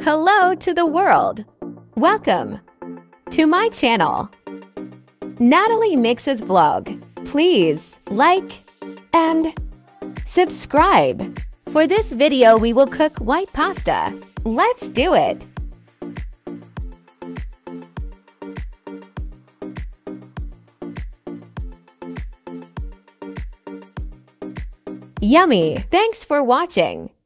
Hello to the world! Welcome to my channel, Natalie Mixes Vlog. Please like and subscribe. For this video, we will cook white pasta. Let's do it! Yummy! Thanks for watching.